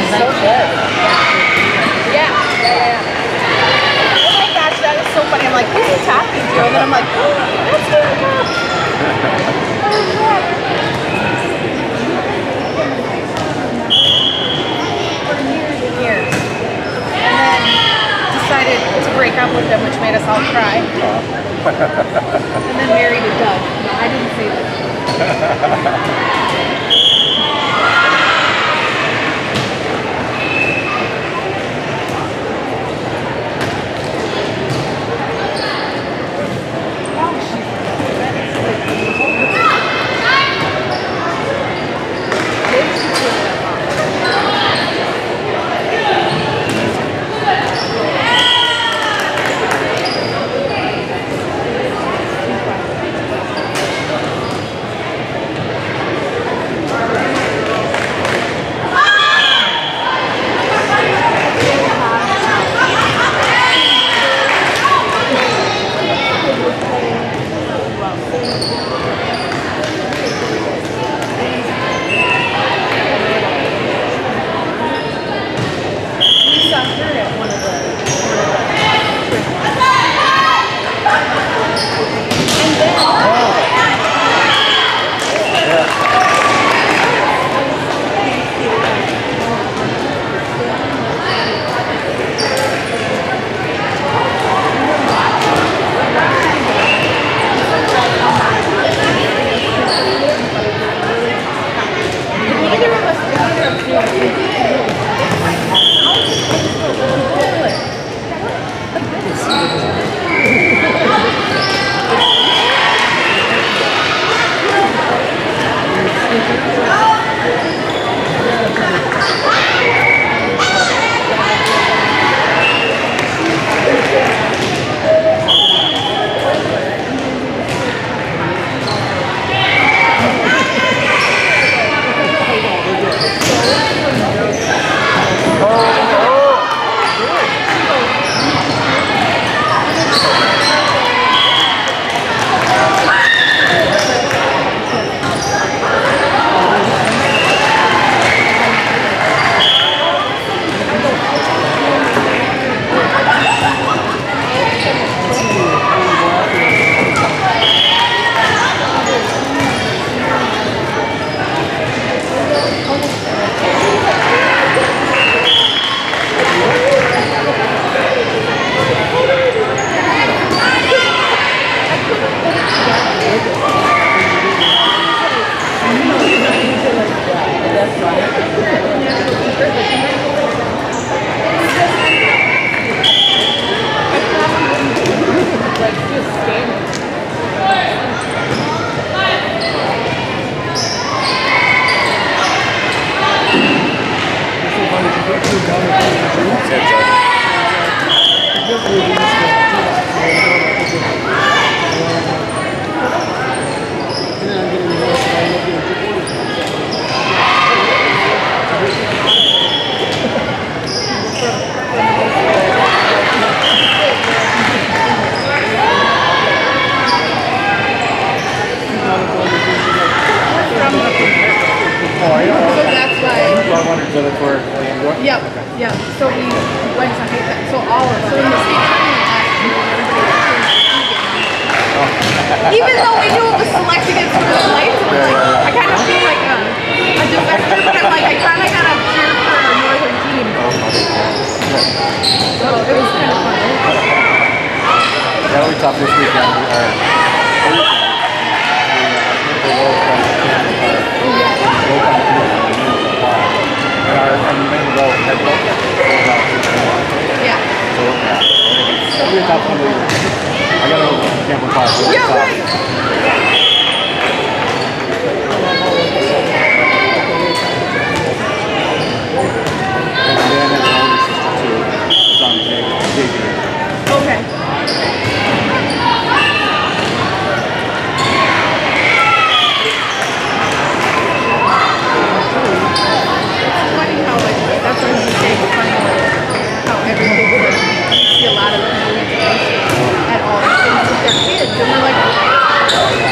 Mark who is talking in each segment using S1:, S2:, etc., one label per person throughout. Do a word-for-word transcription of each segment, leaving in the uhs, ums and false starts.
S1: so good. Yeah, yeah, yeah. Oh my gosh, that is so funny. I'm like, who's he talking to? And then I'm like, oh, that's Erica. Oh, God. For years and years. And then decided to break up with him, which made us all cry. And then married a Doug. No, I didn't say that.
S2: Yep, yep. So we went to hike that. So all of so in the state tournament last year, everybody was even though we knew it was selected against first place, it was like, I kind of feel like a, a defector, but I'm like, I kind of got to cheer for our northern team. So it was kind of fun.
S3: That'll be tough this weekend.
S2: Yeah.
S3: So, yeah. It'll be a tough one. I gotta go to Camp Park.
S2: Yeah, right.
S3: And then it's only sister too. It's on J V.
S2: Okay. It's funny how, like, that's what you say, it's funny how everything, you see a lot of people at all these things with their kids, and they're like,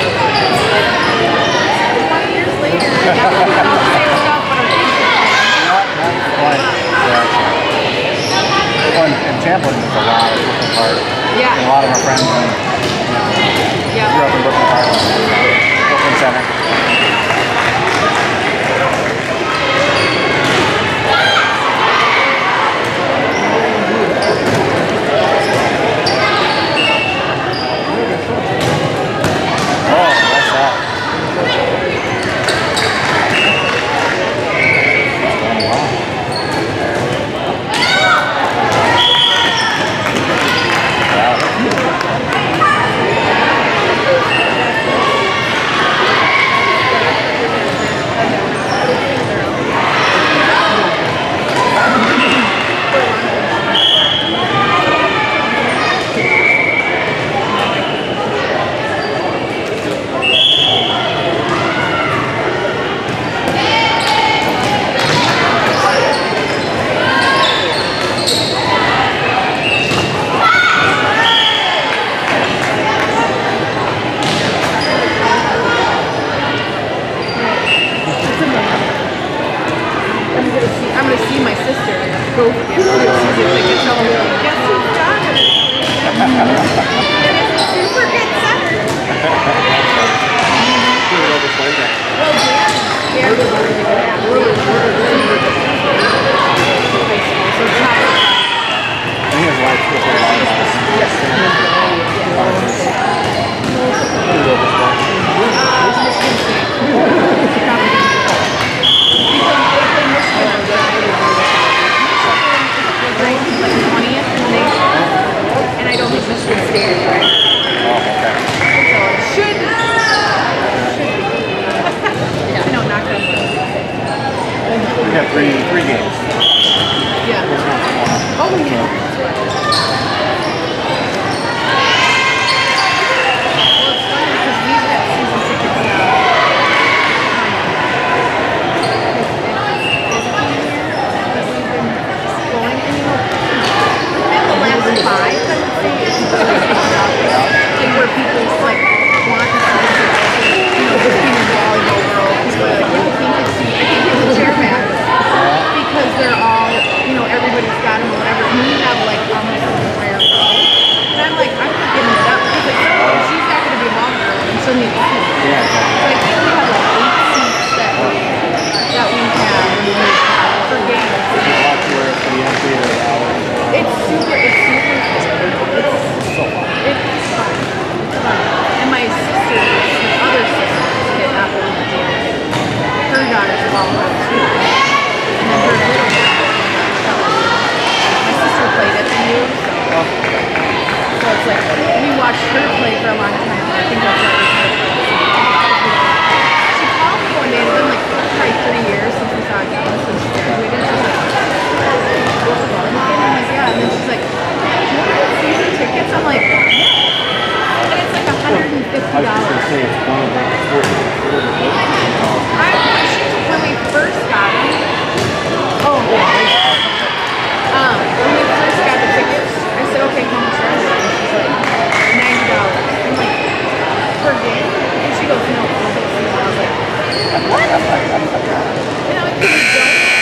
S2: sister go get it. She's just like, it's all like, guess who's daughter? And it's a super good center. Well, Dan, Dan was a really good athlete. So top.
S3: And his wife was a and I don't think Michigan State is right. Oh, okay.
S2: So it should, should be. Yeah. No, not gonna win.
S3: We got three three games.
S2: Yeah. Oh yeah. Well, it's funny because we've had season tickets now. Five, I would say, it's really picking up. Like where people like want to see the, you know, the female volleyball world. People are like, yeah, I think it's I think it's a chair match because they're all, you know, everybody's got them or whatever. And we have like almost a rare row. And I'm like, I'm not giving it up because like, oh, she's not going to be a ball girl and she'll need a seat.
S3: Yeah.
S2: So I think we have like eight seats that that we have for games. It's super, it's super It's so fun. It's fun. It's fun. And my sister, my other sister, did not believe the game. Her daughter's a volleyball too. And then her little daughter, my sister played at the U, so, so it's like, we watched her play for a long time, and I think that's why we started playing. She called me one day, it's been like probably three years since we saw a game, so she's like, we didn't have I'm like, yeah, and then she's like, do you want season tickets? I'm like, yeah. And it's like one hundred fifty dollars.
S3: I was going to say it's one of the
S2: I when we first got them. Oh, um, when we first got the tickets, I said, okay, how much are they? And she's like, ninety dollars. I'm like, per game? And she goes, no, for the whole season. I was like, what? And I'm like, can we go?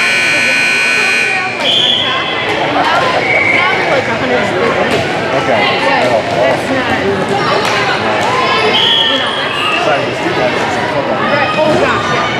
S2: Now, now they're like one hundred fifty.
S3: Okay.
S2: Yeah, that's not. You know, that's still.
S3: Sorry, the students.
S2: Right. Oh gosh, yeah.